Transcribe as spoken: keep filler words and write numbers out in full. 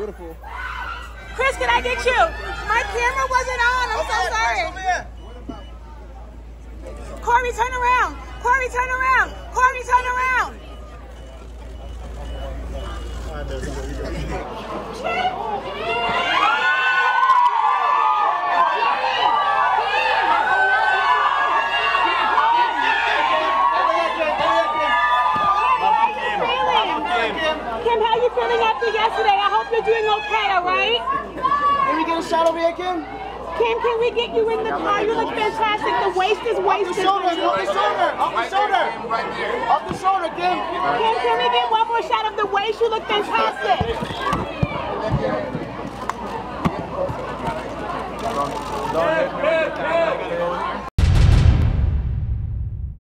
beautiful. Kris, can I get you? My camera wasn't on. I'm so sorry. Corey, turn around. Corey, turn around. Corey, turn around. Kim, how you feeling after yesterday? I hope you're doing okay, all right? Can we get a shot over here, Kim? Kim, can we get you in the car? You look fantastic. The waist is wasted. Off the shoulder, off the shoulder, off the shoulder. Off the shoulder, Kim. Kim, can we get one more shot of the waist? You look fantastic. Don't hit me.